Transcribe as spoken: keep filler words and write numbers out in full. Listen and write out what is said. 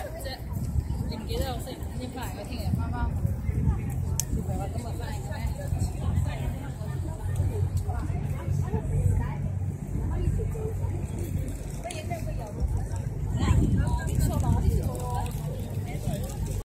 即你唔記得我食呢排嘅聽日翻翻，係咪話今日翻嚟嘅咩？